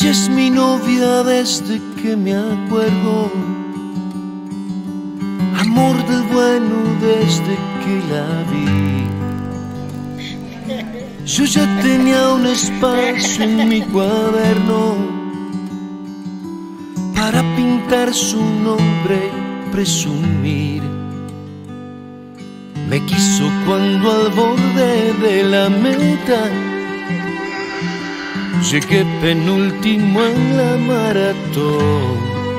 Ella es mi novia desde que me acuerdo, amor del bueno desde que la vi. Yo ya tenía un espacio en mi cuaderno para pintar su nombre, presumir. Me quiso cuando al borde de la meta llegué penúltimo en la maratón.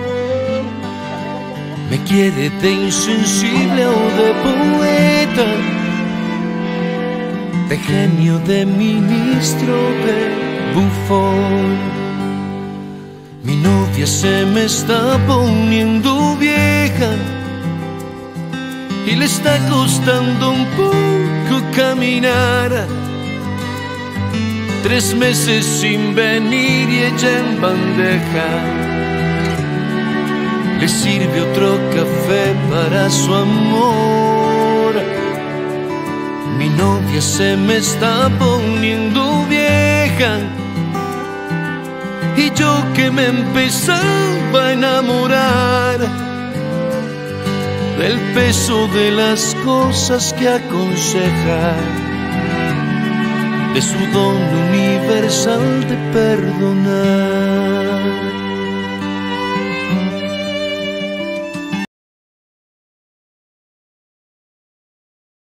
Me quiere de insensible o de poeta, de genio, de ministro, de bufón. Mi novia se me está poniendo vieja y le está costando un poco caminar. 3 meses sin venir y ella en bandeja le sirve otro café para su amor. Mi novia se me está poniendo vieja y yo que me empezaba a enamorar del peso de las cosas que aconseja, de su don universal de perdonar.